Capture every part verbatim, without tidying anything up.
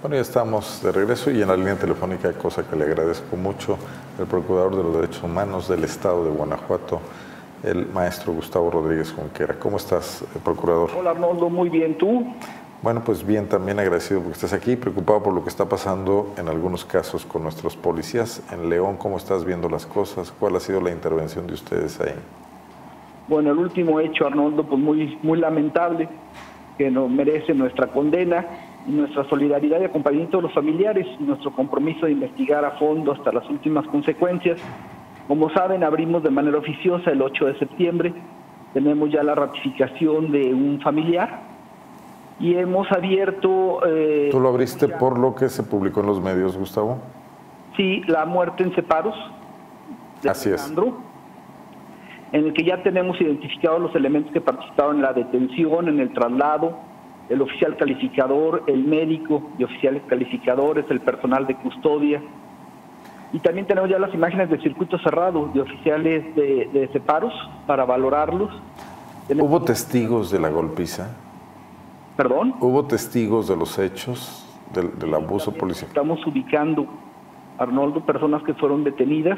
Bueno, ya estamos de regreso y en la línea telefónica, cosa que le agradezco mucho, el Procurador de los Derechos Humanos del Estado de Guanajuato, el maestro Gustavo Rodríguez Junquera. ¿Cómo estás, Procurador? Hola, Arnoldo, muy bien, ¿tú? Bueno, pues bien, también agradecido porque estás aquí, preocupado por lo que está pasando en algunos casos con nuestros policías. En León, ¿cómo estás viendo las cosas? ¿Cuál ha sido la intervención de ustedes ahí? Bueno, el último hecho, Arnoldo, pues muy, muy lamentable, que nos merece nuestra condena y nuestra solidaridad y acompañamiento de los familiares y nuestro compromiso de investigar a fondo hasta las últimas consecuencias. Como saben, abrimos de manera oficiosa el ocho de septiembre, tenemos ya la ratificación de un familiar y hemos abierto... Eh, ¿Tú lo abriste ya por lo que se publicó en los medios, Gustavo? Sí, la muerte en separos de Así Alejandro, es. En el que ya tenemos identificados los elementos que participaron en la detención, en el traslado, el oficial calificador, el médico y oficiales calificadores, el personal de custodia. Y también tenemos ya las imágenes de circuito cerrado de oficiales de, de separos para valorarlos. Tenemos... ¿Hubo testigos de la golpiza? ¿Perdón? ¿Hubo testigos de los hechos del, del abuso policial? Estamos ubicando, Arnoldo, personas que fueron detenidas.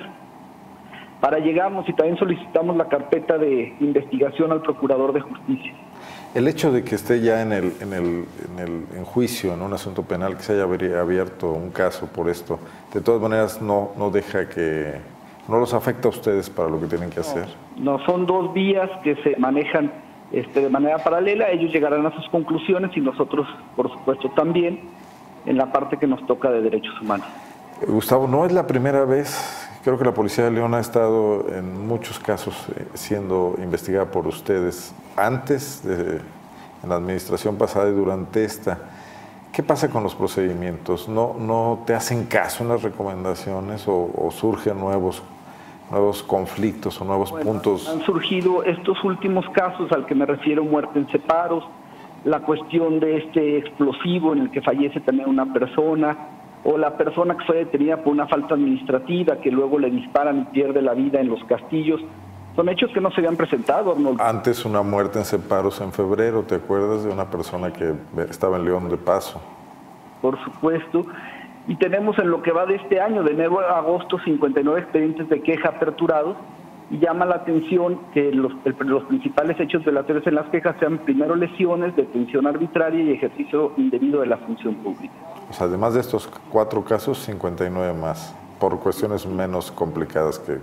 Para llegamos y también solicitamos la carpeta de investigación al Procurador de Justicia. El hecho de que esté ya en el, en el, en el en juicio, en un asunto penal, que se haya abierto un caso por esto, de todas maneras no, no deja que, no los afecta a ustedes para lo que tienen que hacer. No, no son dos vías que se manejan este, de manera paralela, ellos llegarán a sus conclusiones y nosotros, por supuesto, también en la parte que nos toca de derechos humanos. Gustavo, no es la primera vez. Creo que la Policía de León ha estado en muchos casos siendo investigada por ustedes antes, de, en la administración pasada y durante esta. ¿Qué pasa con los procedimientos? ¿No, no te hacen caso en las recomendaciones o, o surgen nuevos, nuevos conflictos o nuevos bueno, puntos? Han surgido estos últimos casos al que me refiero, muerte en separos, la cuestión de este explosivo en el que fallece también una persona, o la persona que fue detenida por una falta administrativa, que luego le disparan y pierde la vida en los castillos. Son hechos que no se habían presentado, Arnoldo. Antes una muerte en separos en febrero, ¿te acuerdas de una persona que estaba en León de paso? Por supuesto. Y tenemos en lo que va de este año, de enero a agosto, cincuenta y nueve expedientes de queja aperturados, y llama la atención que los, el, los principales hechos delatorios en las quejas sean primero lesiones, detención arbitraria y ejercicio indebido de la función pública. O sea, además de estos cuatro casos, cincuenta y nueve más, por cuestiones menos complicadas que...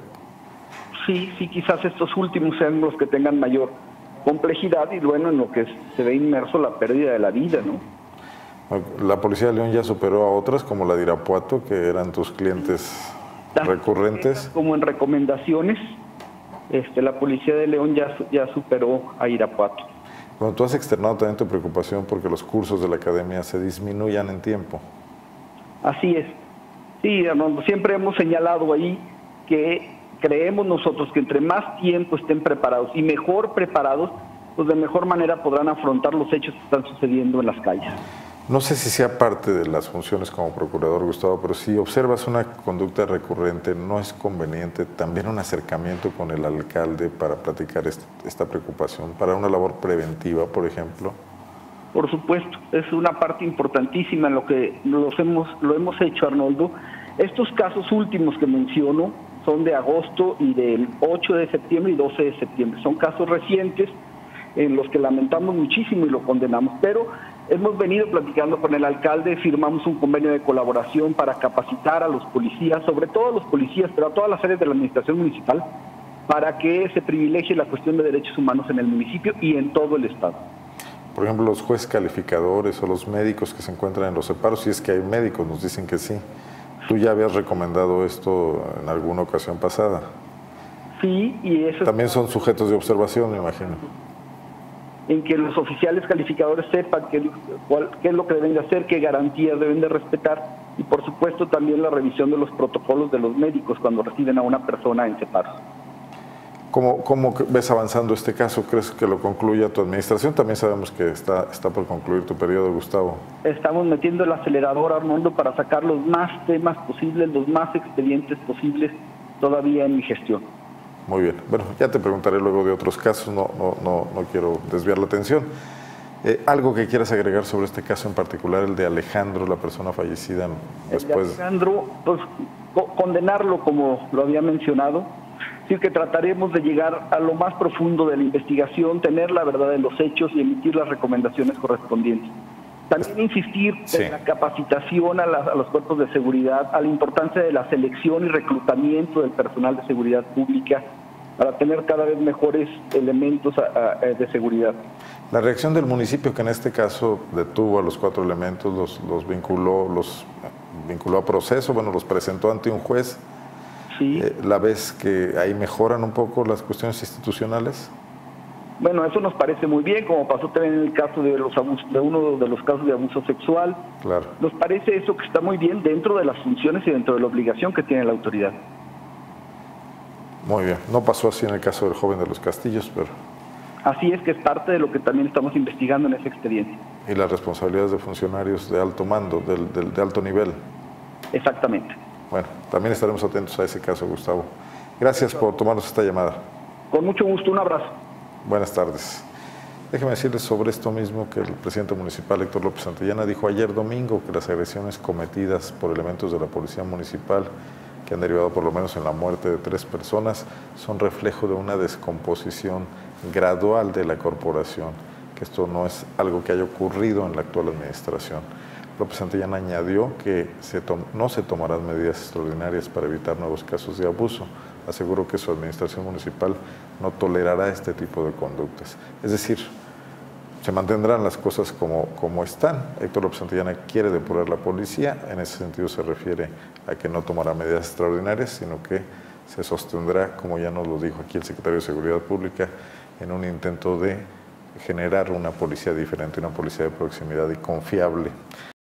Sí, sí, quizás estos últimos sean los que tengan mayor complejidad y bueno, en lo que se ve inmerso la pérdida de la vida, ¿no? La Policía de León ya superó a otras, como la de Irapuato, que eran tus clientes recurrentes. Como en recomendaciones, este, la Policía de León ya, ya superó a Irapuato. Bueno, tú has externado también tu preocupación porque los cursos de la academia se disminuyan en tiempo. Así es. Sí, Arnoldo, siempre hemos señalado ahí que creemos nosotros que entre más tiempo estén preparados y mejor preparados, pues de mejor manera podrán afrontar los hechos que están sucediendo en las calles. No sé si sea parte de las funciones como procurador, Gustavo, pero si observas una conducta recurrente, ¿no es conveniente también un acercamiento con el alcalde para platicar esta preocupación, para una labor preventiva, por ejemplo? Por supuesto, es una parte importantísima en lo que los hemos, lo hemos hecho, Arnoldo. Estos casos últimos que menciono son de agosto y del ocho de septiembre y doce de septiembre. Son casos recientes en los que lamentamos muchísimo y lo condenamos, pero hemos venido platicando con el alcalde, firmamos un convenio de colaboración para capacitar a los policías, sobre todo a los policías, pero a todas las áreas de la administración municipal, para que se privilegie la cuestión de derechos humanos en el municipio y en todo el estado. Por ejemplo, los jueces calificadores o los médicos que se encuentran en los separos, si es que hay médicos, nos dicen que sí. ¿Tú ya habías recomendado esto en alguna ocasión pasada? Sí, y eso... También son sujetos de observación, me imagino. En que los oficiales calificadores sepan qué, cuál, qué es lo que deben de hacer, qué garantías deben de respetar y por supuesto también la revisión de los protocolos de los médicos cuando reciben a una persona en separos. ¿Cómo, ¿Cómo ves avanzando este caso? ¿Crees que lo concluya tu administración? También sabemos que está, está por concluir tu periodo, Gustavo. Estamos metiendo el acelerador, Arnoldo, para sacar los más temas posibles, los más expedientes posibles todavía en mi gestión. Muy bien. Bueno, ya te preguntaré luego de otros casos, no, no, no, no quiero desviar la atención. Eh, ¿Algo que quieras agregar sobre este caso en particular, el de Alejandro, la persona fallecida después? El de Alejandro, pues co condenarlo como lo había mencionado, decir que trataremos de llegar a lo más profundo de la investigación, tener la verdad de los hechos y emitir las recomendaciones correspondientes. También insistir sí. en la capacitación a, la, a los cuerpos de seguridad, a la importancia de la selección y reclutamiento del personal de seguridad pública para tener cada vez mejores elementos a, a, de seguridad. La reacción del municipio, que en este caso detuvo a los cuatro elementos, los, los vinculó, los vinculó a proceso, bueno, los presentó ante un juez. Sí. Eh, ¿La ves que ahí mejoran un poco las cuestiones institucionales? Bueno, eso nos parece muy bien, como pasó también en el caso de los abusos, de uno de los casos de abuso sexual. Claro. Nos parece eso que está muy bien dentro de las funciones y dentro de la obligación que tiene la autoridad. Muy bien. No pasó así en el caso del joven de los Castillos, pero... Así es, que es parte de lo que también estamos investigando en ese expediente. Y las responsabilidades de funcionarios de alto mando, del, del, de alto nivel. Exactamente. Bueno, también estaremos atentos a ese caso, Gustavo. Gracias por tomarnos esta llamada. Con mucho gusto, un abrazo. Buenas tardes. Déjeme decirles sobre esto mismo que el presidente municipal, Héctor López Santillana, dijo ayer domingo que las agresiones cometidas por elementos de la policía municipal, que han derivado por lo menos en la muerte de tres personas, son reflejo de una descomposición gradual de la corporación, que esto no es algo que haya ocurrido en la actual administración. López Santillana añadió que se no se tomarán medidas extraordinarias para evitar nuevos casos de abuso. Aseguró que su administración municipal no tolerará este tipo de conductas. Es decir, se mantendrán las cosas como, como están. Héctor López Santillana quiere depurar la policía, en ese sentido se refiere a que no tomará medidas extraordinarias, sino que se sostendrá, como ya nos lo dijo aquí el secretario de Seguridad Pública, en un intento de generar una policía diferente, una policía de proximidad y confiable.